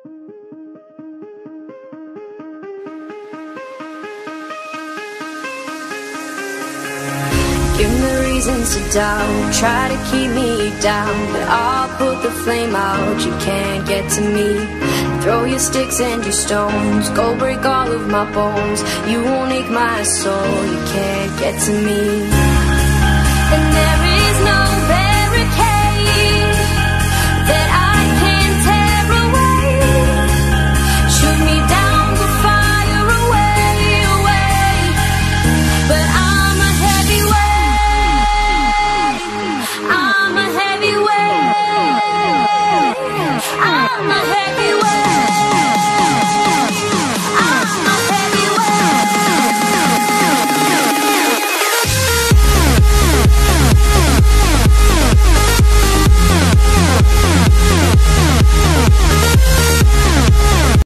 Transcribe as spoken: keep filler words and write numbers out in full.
Give me reasons to doubt, try to keep me down, but I'll put the flame out, you can't get to me. Throw your sticks and your stones, go break all of my bones, you won't ache my soul, you can't get to me. And every